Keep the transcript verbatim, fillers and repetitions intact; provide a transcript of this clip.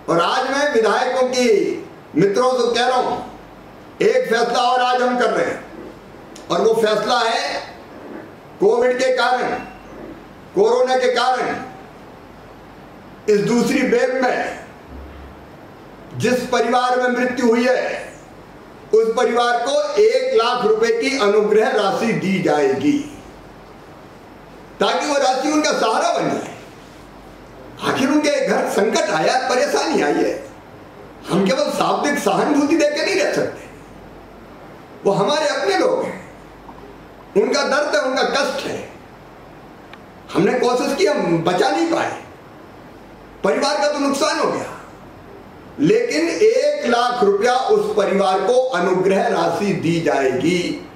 और आज मैं विधायकों की मित्रों से कह रहा हूं, एक फैसला और आज हम कर रहे हैं, और वो फैसला है कोविड के कारण, कोरोना के कारण इस दूसरी वेव में जिस परिवार में मृत्यु हुई है उस परिवार को एक लाख रुपए की अनुग्रह राशि दी जाएगी, ताकि वो राशि उनका सहारा बन जाए। आखिर उनके घर संकट आया, परेशानी आई है, हम केवल शाब्दिक सहानुभूति देकर नहीं रह सकते। वो हमारे अपने लोग हैं, उनका दर्द है, उनका कष्ट है। हमने कोशिश की, हम बचा नहीं पाए, परिवार का तो नुकसान हो गया, लेकिन एक लाख रुपया उस परिवार को अनुग्रह राशि दी जाएगी।